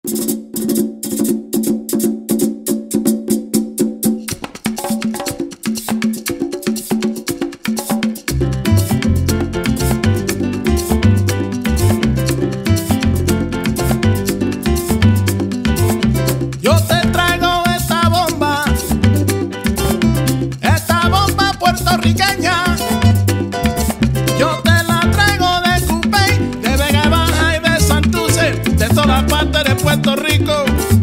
Yo te traigo esta bomba puertorriqueña. Yo te la traigo de Cupey, de Vega Baja y de Santurce, de todas partes de Puerto Rico.